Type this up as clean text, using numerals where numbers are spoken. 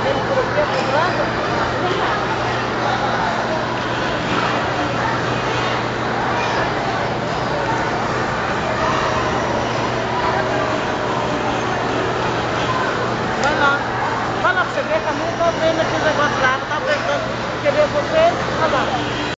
dele por aqui, comprando. Vai lá. Vai lá pra você ver, também tô vendo aquele negócio lá, eu tava pensando, querer vocês, olha lá.